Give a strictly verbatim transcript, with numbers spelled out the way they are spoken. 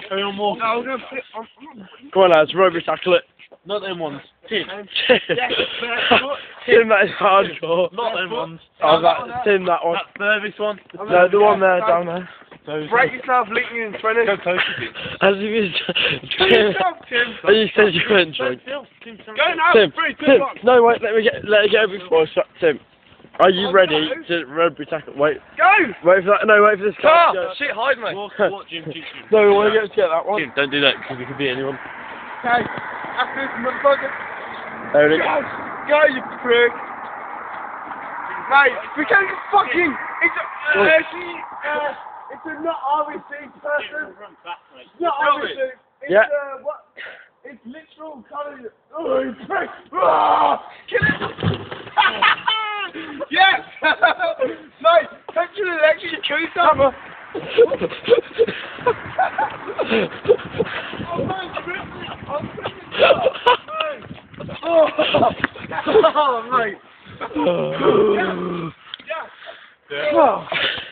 Carry on walking. No, I'm gonna flip. I'm, Come on, lads, rugby tackle it. Not them ones. Tim. Tim, that is hardcore. Not them ones. Oh, that, Tim, that one. That furthest one. No, the one there, down there. break yourself, link you in twenty. Go close to it. As if you Tim, Tim. as you said you weren't drunk. Go now, Tim, three, two, Tim, one. no, wait, let me get, let it go before I start. Tim, are you ready to rugby tackle? Wait, Go! wait for that, no, wait for this Car! guy. Shit, hide me. Walk, walk, Jim, Jim, Jim. No, we want to get to get that one. Jim, don't do that because it could be anyone. Okay, after this motherfucker. There it is. Go! Go, you prick! Mate, we can't fucking... It's a... Uh, uh, it's a not R B C person. It's not R B C. It's Yeah. uh, what? It's literal kind of... Oh, you prick! Ah! Kill it! Yes! Mate, touch your legs and you kill yourself. Oh, man, grip me. I'm gripping it. Oh, oh, mate. Yeah. Yeah. Oh.